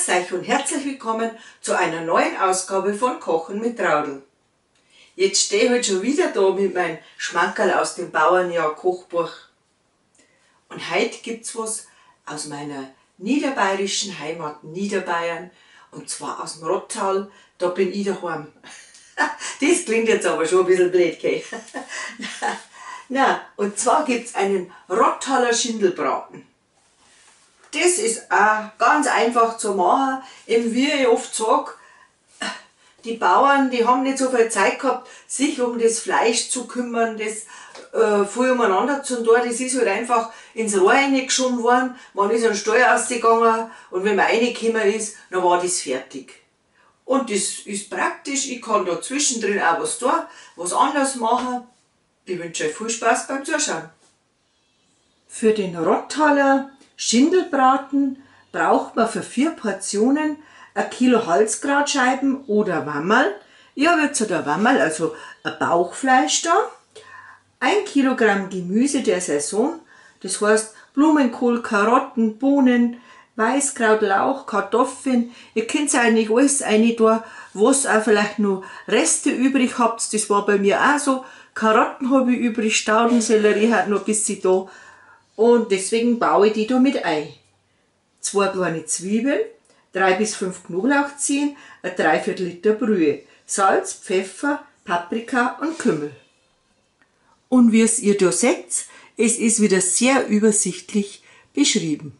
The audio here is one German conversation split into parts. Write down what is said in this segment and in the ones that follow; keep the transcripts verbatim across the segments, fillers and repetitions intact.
Grüß euch und herzlich willkommen zu einer neuen Ausgabe von Kochen mit Traudl. Jetzt stehe ich halt schon wieder da mit meinem Schmankerl aus dem Bauernjahr Kochbuch. Und heute gibt es was aus meiner niederbayerischen Heimat Niederbayern, und zwar aus dem Rottal. Da bin ich daheim. Das klingt jetzt aber schon ein bisschen blöd, gell? Na, und zwar gibt es einen Rottaler Schindelbraten. Das ist auch ganz einfach zu machen. Eben wie ich oft sage, die Bauern, die haben nicht so viel Zeit gehabt, sich um das Fleisch zu kümmern, das äh, viel umeinander zu tun. Das ist halt einfach ins Rohr reingeschoben worden, man ist an den Stall rausgegangen und wenn man reingekommen ist, dann war das fertig. Und das ist praktisch, ich kann da zwischendrin auch was tun, was anderes machen. Ich wünsche euch viel Spaß beim Zuschauen. Für den Rottaler Schindelbraten braucht man für vier Portionen ein Kilo Halskrautscheiben oder Wammerl. Ich habe jetzt ein Wammerl, also ein Bauchfleisch da. Ein Kilogramm Gemüse der Saison, das heißt Blumenkohl, Karotten, Bohnen, Weißkraut, Lauch, Kartoffeln. Ihr könnt eigentlich alles rein tun, was auch vielleicht noch Reste übrig habt. Das war bei mir auch so. Karotten habe ich übrig, Staudensellerie hat noch ein bisschen da. Und deswegen baue ich die da mit ein. Zwei kleine Zwiebeln, drei bis fünf Knoblauchzehen, ein Dreiviertel Liter Brühe, Salz, Pfeffer, Paprika und Kümmel. Und wie es ihr da seht, es ist wieder sehr übersichtlich beschrieben.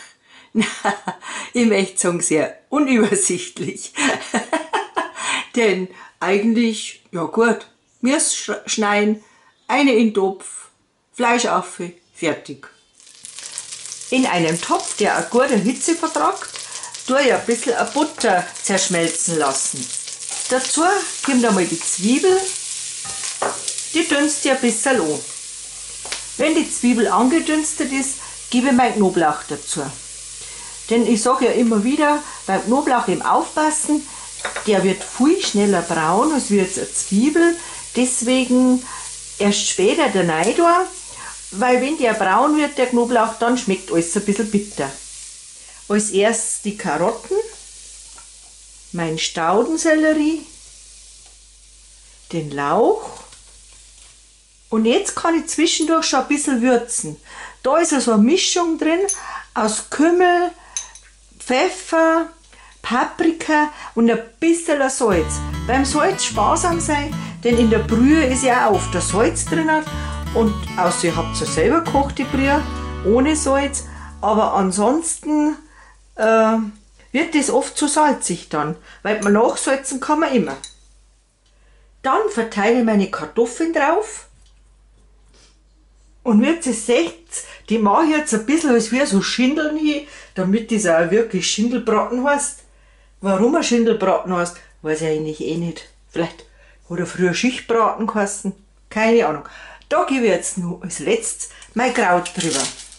Ich möchte sagen, sehr unübersichtlich. Denn eigentlich, ja gut, wir schneiden, eine in den Topf, Fleisch auf, fertig. In einem Topf, der eine gute Hitze vertragt, tue ich ein bisschen Butter zerschmelzen lassen. Dazu kommt einmal die Zwiebel, die dünste ich ein bisschen an. Wenn die Zwiebel angedünstet ist, gebe ich meinen Knoblauch dazu. Denn ich sage ja immer wieder, beim Knoblauch eben aufpassen, der wird viel schneller braun als wie jetzt eine Zwiebel. Deswegen erst später der rein tun, weil wenn der braun wird, der Knoblauch, dann schmeckt alles ein bisschen bitter. Als erstes die Karotten, mein Staudensellerie, den Lauch. Und jetzt kann ich zwischendurch schon ein bisschen würzen. Da ist also eine Mischung drin aus Kümmel, Pfeffer, Paprika und ein bisschen Salz. Beim Salz sparsam sein, denn in der Brühe ist ja auch oft der Salz drin. Und außer ihr habt ja selber gekochte Brühe ohne Salz. Aber ansonsten äh, wird das oft zu salzig dann, weil man nachsalzen kann man immer. Dann verteile ich meine Kartoffeln drauf. Und wie ihr seht, die mache ich jetzt ein bisschen als wie so Schindeln hin, damit das auch wirklich Schindelbraten heißt. Warum ein Schindelbraten heißt, weiß ich eigentlich eh nicht. Vielleicht hat er früher Schichtbraten geheißen, keine Ahnung. Da gebe ich jetzt nur als letztes mein Kraut drüber.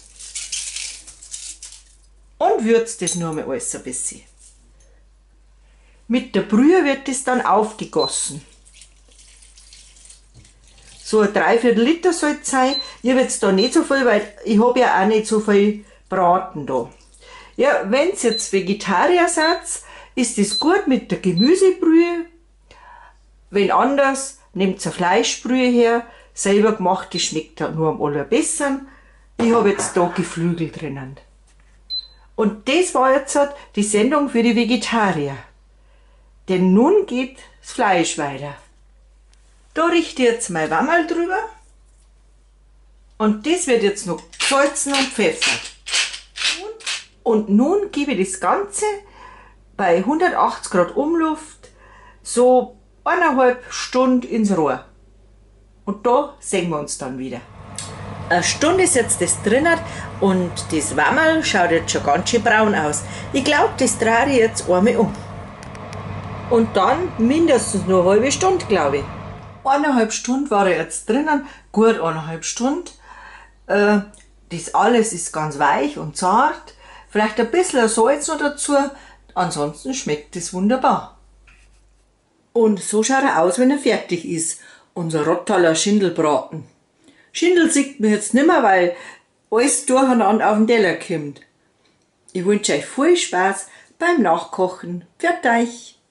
Und würze das nur mal alles ein bisschen. Mit der Brühe wird das dann aufgegossen. So ein Dreiviertel Liter soll es sein. Ich habe jetzt da nicht so viel, weil ich habe ja auch nicht so viel Braten da. Ja, wenn ihr jetzt Vegetarier seid, ist es gut mit der Gemüsebrühe. Wenn anders, nehmt ihr Fleischbrühe her. Selber gemacht, die schmeckt halt nur am allerbesseren. Ich habe jetzt da Geflügel drinnen. Und das war jetzt halt die Sendung für die Vegetarier. Denn nun geht das Fleisch weiter. Da richte ich jetzt mein Wammerl drüber. Und das wird jetzt noch gesalzen und pfeffert. Und nun gebe ich das Ganze bei hundertachtzig Grad Umluft so eineinhalb Stunden ins Rohr. Und da sehen wir uns dann wieder. Eine Stunde ist jetzt das drinnen und das Wammerl schaut jetzt schon ganz schön braun aus. Ich glaube, das drehe ich jetzt einmal um. Und dann mindestens nur eine halbe Stunde, glaube ich. Eineinhalb Stunden war er jetzt drinnen, gut eineinhalb Stunden. Äh, das alles ist ganz weich und zart. Vielleicht ein bisschen Salz noch dazu, ansonsten schmeckt es wunderbar. Und so schaut er aus, wenn er fertig ist. Unser Rottaler Schindelbraten. Schindel sieht man jetzt nicht mehr, weil alles durcheinander auf den Teller kommt. Ich wünsche euch viel Spaß beim Nachkochen. Pfiat euch!